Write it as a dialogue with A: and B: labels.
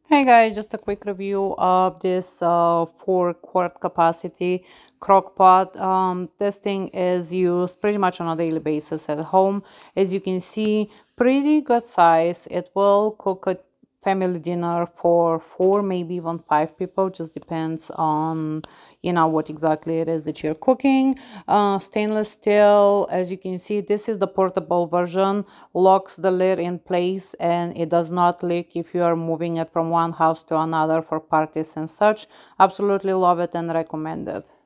A: Hey guys, just a quick review of this 4 quart capacity crockpot. This thing is used pretty much on a daily basis at home. As you can see, pretty good size. It will cook a family dinner for 4, maybe even 5 people. Just depends on what exactly it is that you're cooking. Stainless steel, as you can see, this is the portable version. Locks the lid in place and it does not leak if you are moving it from one house to another for parties and such. Absolutely love it and recommend it.